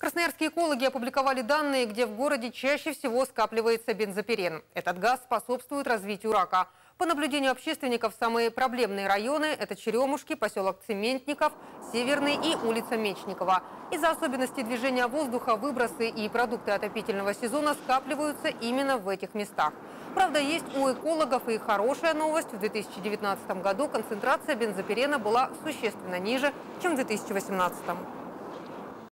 Красноярские экологи опубликовали данные, где в городе чаще всего скапливается бензопирен. Этот газ способствует развитию рака. По наблюдению общественников, самые проблемные районы – это Черемушки, поселок Цементников, Северный и улица Мечникова. Из-за особенностей движения воздуха выбросы и продукты отопительного сезона скапливаются именно в этих местах. Правда, есть у экологов и хорошая новость. В 2019 году концентрация бензопирена была существенно ниже, чем в 2018.